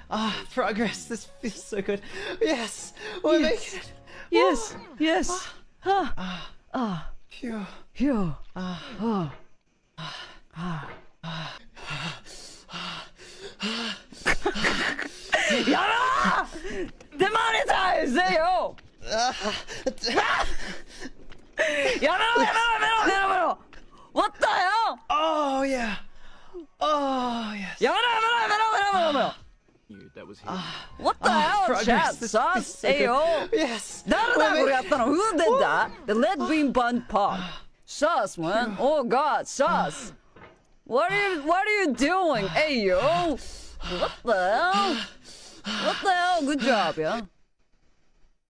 Progress. This feels so good. Yes, we're making it. Yes, yes. Phew. Phew. 야라! Demonetize, yo! 야라! What the hell? Oh yeah. Oh yes. 야라! That was him. What the hell, progress. chat, This son? is so Hey, good. yo! Yes. 誰だこれやったの? Who did that? The lead beam bun pop. Sus, man. Oh god, sus. What are you doing? Hey, yo! What the hell? What the hell? Good job, yeah.